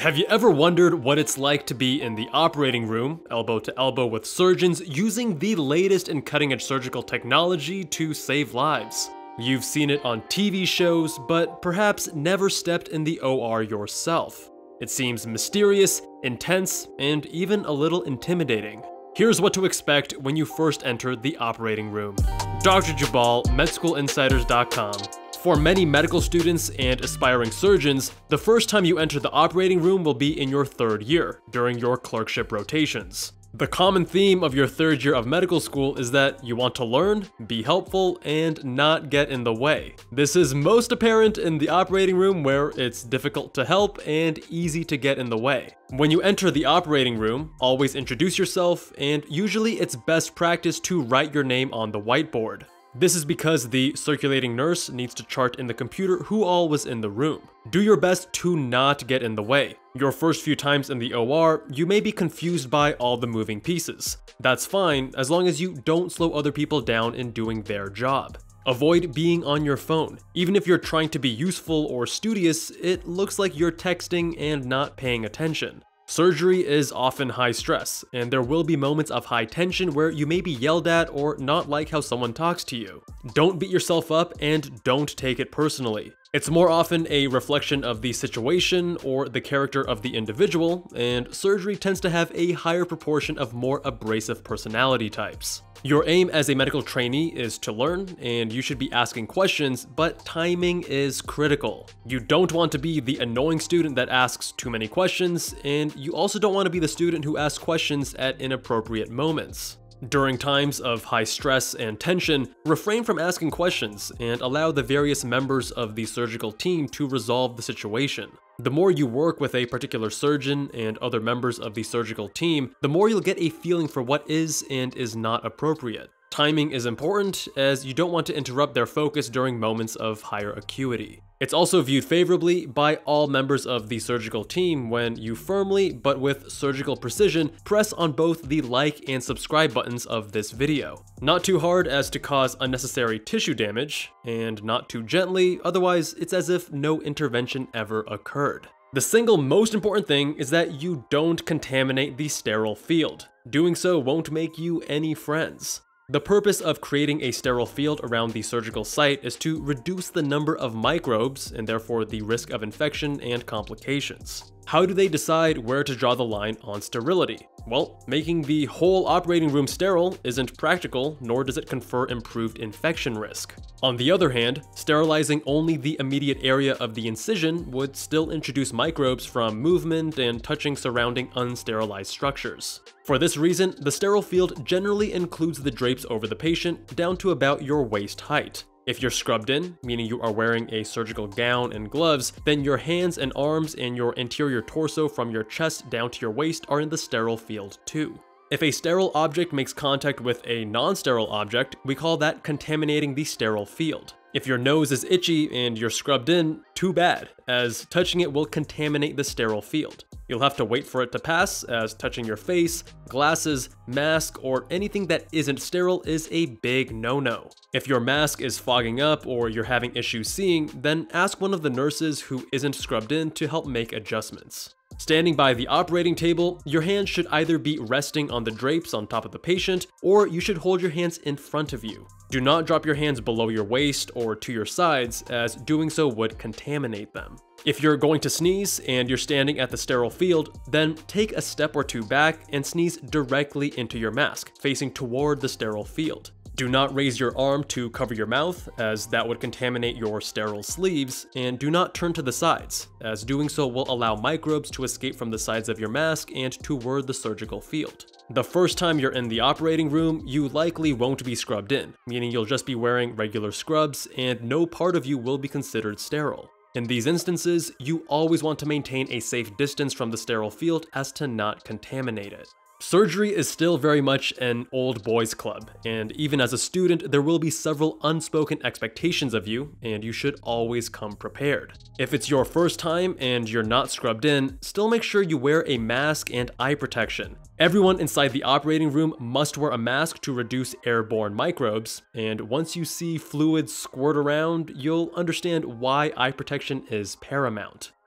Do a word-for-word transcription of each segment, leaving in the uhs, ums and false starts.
Have you ever wondered what it's like to be in the operating room, elbow to elbow with surgeons, using the latest in cutting-edge surgical technology to save lives? You've seen it on T V shows, but perhaps never stepped in the O R yourself. It seems mysterious, intense, and even a little intimidating. Here's what to expect when you first enter the operating room. Doctor Jabal, med school insiders dot com. For many medical students and aspiring surgeons, the first time you enter the operating room will be in your third year, during your clerkship rotations. The common theme of your third year of medical school is that you want to learn, be helpful, and not get in the way. This is most apparent in the operating room, where it's difficult to help and easy to get in the way. When you enter the operating room, always introduce yourself, and usually it's best practice to write your name on the whiteboard. This is because the circulating nurse needs to chart in the computer who all was in the room. Do your best to not get in the way. Your first few times in the O R, you may be confused by all the moving pieces. That's fine, as long as you don't slow other people down in doing their job. Avoid being on your phone. Even if you're trying to be useful or studious, it looks like you're texting and not paying attention. Surgery is often high stress, and there will be moments of high tension where you may be yelled at or not like how someone talks to you. Don't beat yourself up and don't take it personally. It's more often a reflection of the situation or the character of the individual, and surgery tends to have a higher proportion of more abrasive personality types. Your aim as a medical trainee is to learn, and you should be asking questions, but timing is critical. You don't want to be the annoying student that asks too many questions, and you also don't want to be the student who asks questions at inappropriate moments. During times of high stress and tension, refrain from asking questions and allow the various members of the surgical team to resolve the situation. The more you work with a particular surgeon and other members of the surgical team, the more you'll get a feeling for what is and is not appropriate. Timing is important, as you don't want to interrupt their focus during moments of higher acuity. It's also viewed favorably by all members of the surgical team when you firmly, but with surgical precision, press on both the like and subscribe buttons of this video. Not too hard as to cause unnecessary tissue damage, and not too gently, otherwise it's as if no intervention ever occurred. The single most important thing is that you don't contaminate the sterile field. Doing so won't make you any friends. The purpose of creating a sterile field around the surgical site is to reduce the number of microbes and therefore the risk of infection and complications. How do they decide where to draw the line on sterility? Well, making the whole operating room sterile isn't practical, nor does it confer improved infection risk. On the other hand, sterilizing only the immediate area of the incision would still introduce microbes from movement and touching surrounding unsterilized structures. For this reason, the sterile field generally includes the drapes over the patient down to about your waist height. If you're scrubbed in, meaning you are wearing a surgical gown and gloves, then your hands and arms and your interior torso from your chest down to your waist are in the sterile field too. If a sterile object makes contact with a non-sterile object, we call that contaminating the sterile field. If your nose is itchy and you're scrubbed in, too bad, as touching it will contaminate the sterile field. You'll have to wait for it to pass, as touching your face, glasses, mask, or anything that isn't sterile is a big no-no. If your mask is fogging up or you're having issues seeing, then ask one of the nurses who isn't scrubbed in to help make adjustments. Standing by the operating table, your hands should either be resting on the drapes on top of the patient, or you should hold your hands in front of you. Do not drop your hands below your waist or to your sides, as doing so would contaminate them. If you're going to sneeze and you're standing at the sterile field, then take a step or two back and sneeze directly into your mask, facing toward the sterile field. Do not raise your arm to cover your mouth, as that would contaminate your sterile sleeves, and do not turn to the sides, as doing so will allow microbes to escape from the sides of your mask and toward the surgical field. The first time you're in the operating room, you likely won't be scrubbed in, meaning you'll just be wearing regular scrubs and no part of you will be considered sterile. In these instances, you always want to maintain a safe distance from the sterile field as to not contaminate it. Surgery is still very much an old boys club, and even as a student, there will be several unspoken expectations of you, and you should always come prepared. If it's your first time and you're not scrubbed in, still make sure you wear a mask and eye protection. Everyone inside the operating room must wear a mask to reduce airborne microbes, and once you see fluids squirt around, you'll understand why eye protection is paramount.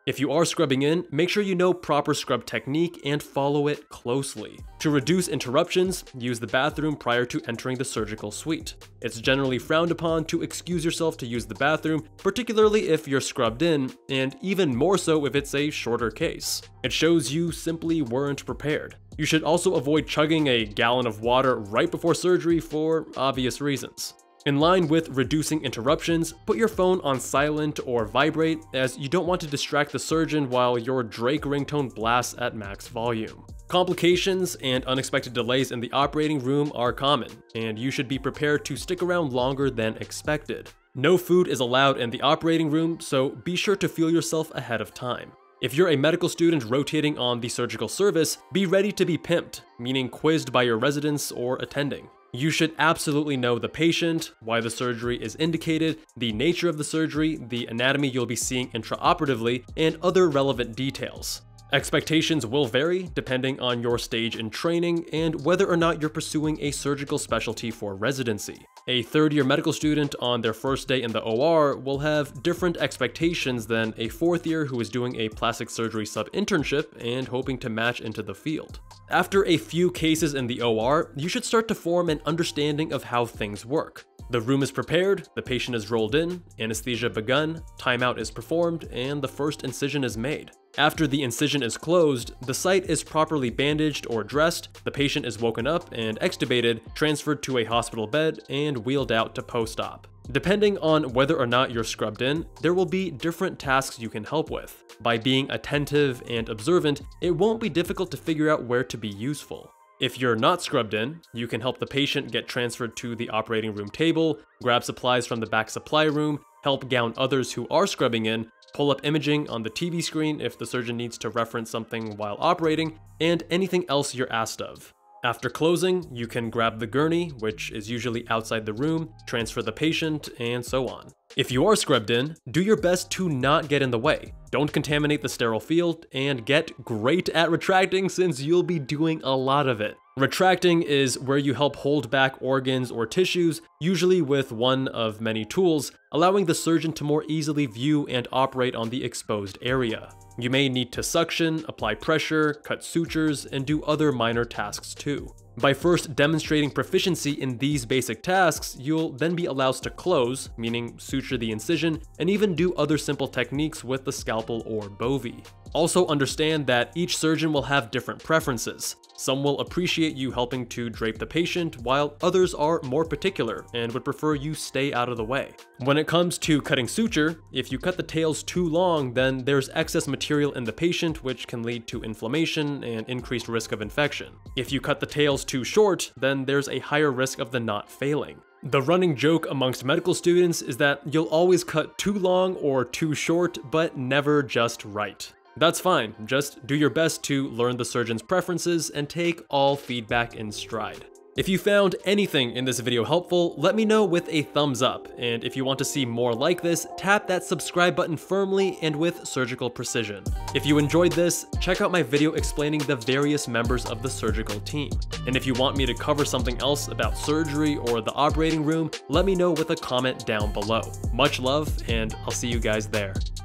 If you are scrubbing in, make sure you know proper scrub technique and follow it closely. To reduce interruptions, use the bathroom prior to entering the surgical suite. It's generally frowned upon to excuse yourself to use the bathroom, particularly if you're scrubbed in, and even more so if it's a shorter case. It shows you simply weren't prepared. You should also avoid chugging a gallon of water right before surgery for obvious reasons. In line with reducing interruptions, put your phone on silent or vibrate, as you don't want to distract the surgeon while your Drake ringtone blasts at max volume. Complications and unexpected delays in the operating room are common, and you should be prepared to stick around longer than expected. No food is allowed in the operating room, so be sure to fuel yourself ahead of time. If you're a medical student rotating on the surgical service, be ready to be pimped, meaning quizzed by your residents or attending. You should absolutely know the patient, why the surgery is indicated, the nature of the surgery, the anatomy you'll be seeing intraoperatively, and other relevant details. Expectations will vary depending on your stage in training and whether or not you're pursuing a surgical specialty for residency. A third-year medical student on their first day in the O R will have different expectations than a fourth year who is doing a plastic surgery sub-internship and hoping to match into the field. After a few cases in the O R, you should start to form an understanding of how things work. The room is prepared, the patient is rolled in, anesthesia begun, timeout is performed, and the first incision is made. After the incision is closed, the site is properly bandaged or dressed, the patient is woken up and extubated, transferred to a hospital bed, and wheeled out to post-op. Depending on whether or not you're scrubbed in, there will be different tasks you can help with. By being attentive and observant, it won't be difficult to figure out where to be useful. If you're not scrubbed in, you can help the patient get transferred to the operating room table, grab supplies from the back supply room, help gown others who are scrubbing in, pull up imaging on the T V screen if the surgeon needs to reference something while operating, and anything else you're asked of. After closing, you can grab the gurney, which is usually outside the room, transfer the patient, and so on. If you are scrubbed in, do your best to not get in the way. Don't contaminate the sterile field, and get great at retracting since you'll be doing a lot of it. Retracting is where you help hold back organs or tissues, usually with one of many tools, allowing the surgeon to more easily view and operate on the exposed area. You may need to suction, apply pressure, cut sutures, and do other minor tasks too. By first demonstrating proficiency in these basic tasks, you'll then be allowed to close, meaning suture the incision, and even do other simple techniques with the scalpel or bovie. Also understand that each surgeon will have different preferences. Some will appreciate you helping to drape the patient, while others are more particular and would prefer you stay out of the way. When it comes to cutting suture, if you cut the tails too long, then there's excess material in the patient which can lead to inflammation and increased risk of infection. If you cut the tails too short, then there's a higher risk of the knot failing. The running joke amongst medical students is that you'll always cut too long or too short, but never just right. That's fine, just do your best to learn the surgeon's preferences and take all feedback in stride. If you found anything in this video helpful, let me know with a thumbs up, and if you want to see more like this, tap that subscribe button firmly and with surgical precision. If you enjoyed this, check out my video explaining the various members of the surgical team. And if you want me to cover something else about surgery or the operating room, let me know with a comment down below. Much love, and I'll see you guys there.